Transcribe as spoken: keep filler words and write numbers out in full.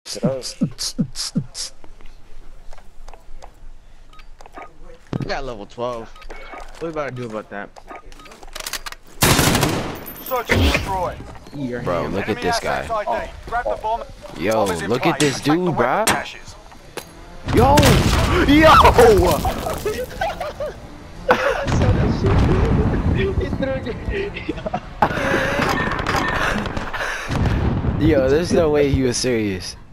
We got level twelve. What we about to do about that? Search and destroy. Your Bro, hand. look at Enemy this assets guy. I D. Grab the bomb. Yo, Bomb is in look at place. this Protect dude, the weapon bruh. caches. Yo! Yo! Yo, there's no way he was serious.